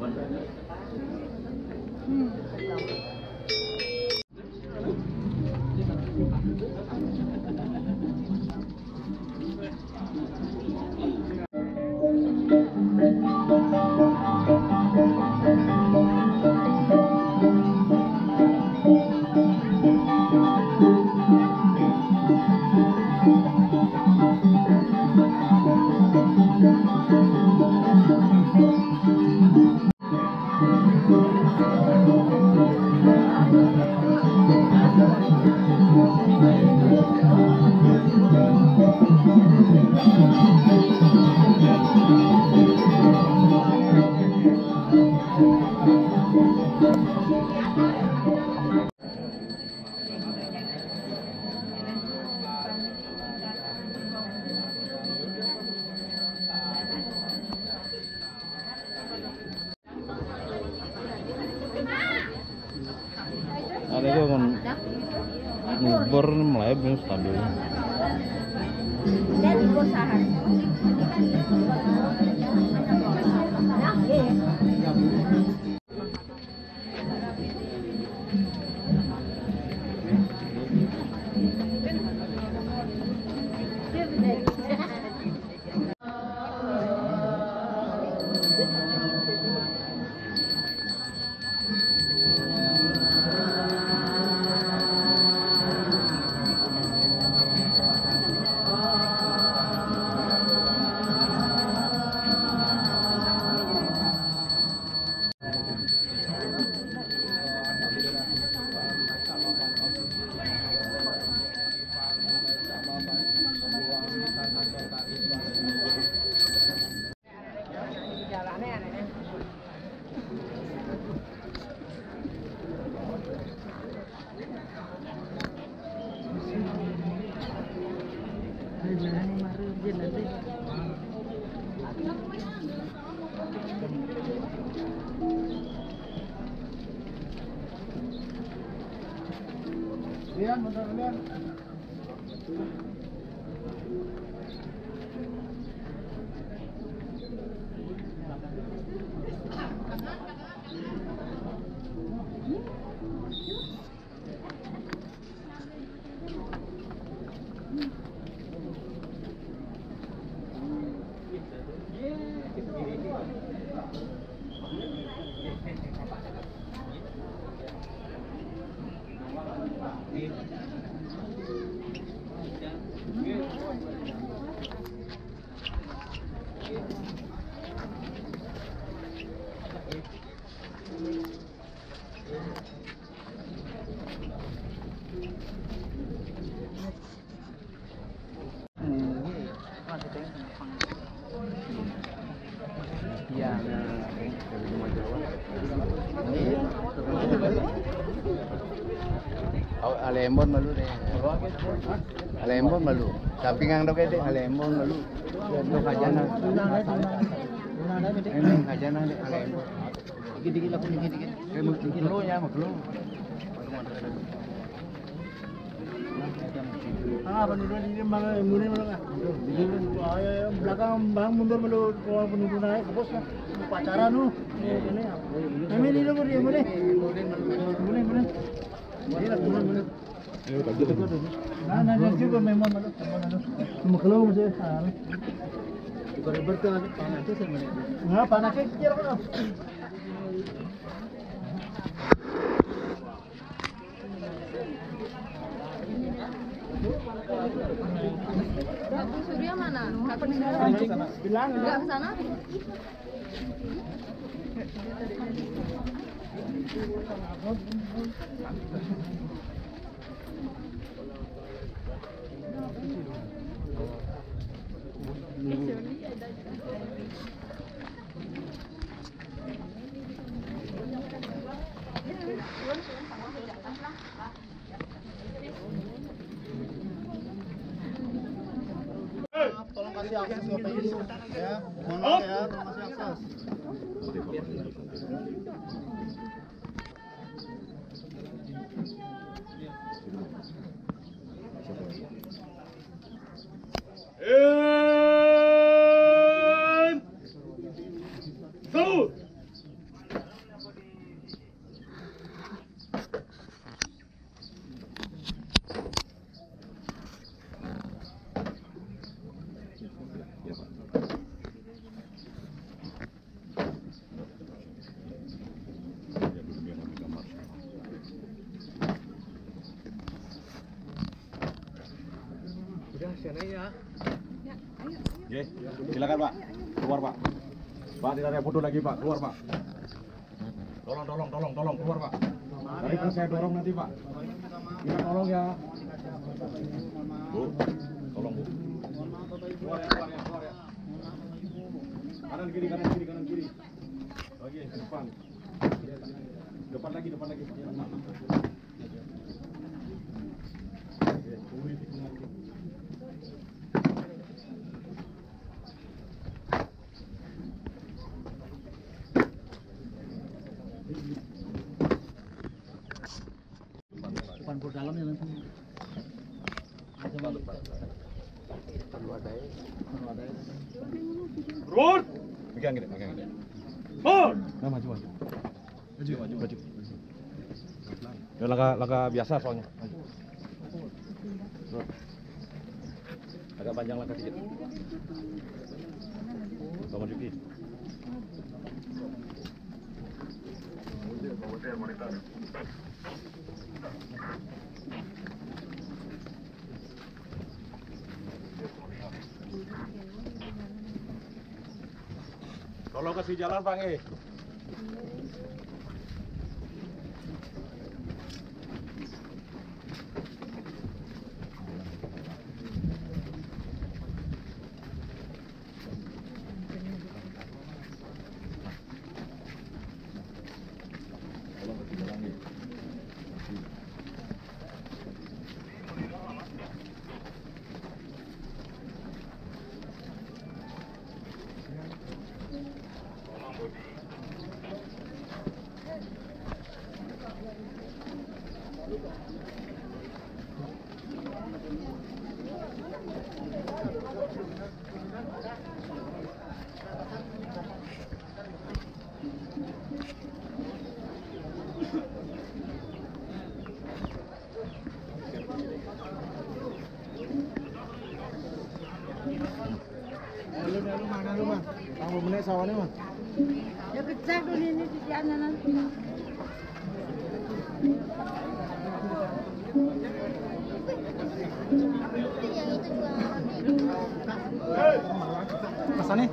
Ada itu kan ngubur melebih stabil. Dan usaha. Lian, bentar lian. Alembon malu deh. Alembon malu. Sampingan dok deh. Alembon malu. Dok kajana. Ini kajana deh. Alembon. Dikit-dikit lah kuning dikit. Maklo ya maklo. Penduduk ini malah mundur malah. Belakang bang mundur malu kalau penduduk naik ke bos lah. Pacaran nu. Ini. Kami di luar dia boleh. Boleh. Boleh lah boleh. Nah, juga memang malu. Maklo mesti. Kalau bertanya panas tu saya mana? Nggak panasnya kira kan? Bu Surya mana? Nggak ke sana. Bilang Nggak ke sana? Tolong kasih akses ke PI ya. Mohon maaf ya, tolong kasih akses. Oke, silakan Pak. Keluar Pak. Pak tidak ada foto lagi Pak. Keluar Pak. Tolong keluar Pak. Dari kan saya dorong nanti Pak. Kita tolong ya. Bu, tolong Bu. Keluar ya. Kanan kiri. Oke, depan. Depan lagi. Depan ke dalam ya langsung. Turun. Pegang gini. Oh. Nah, maju. Ya langkah biasa soalnya. Maju. Turun. Agak panjang langkah dikit. Bangun Juki. Tolong kasih jalan Bang Lu mana lu mah? Tanggung bener sawannya mah. Ya kecak dulu ini di sana nanti. Pesannya?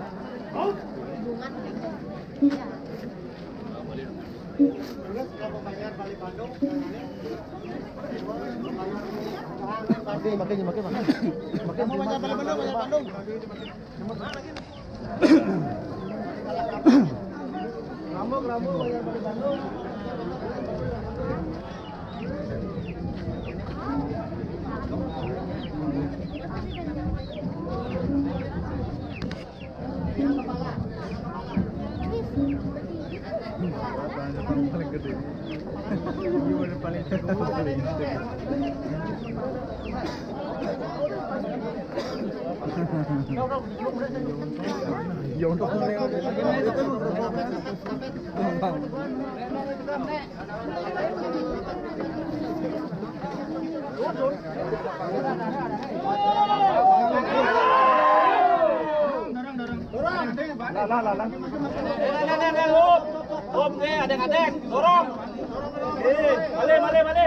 Makin. Mau banyak Bandung. Rambut banyak Bandung. Paling gede. Gimana paling gede? Ya untuk Om deh, adek-adek, dorong. Male.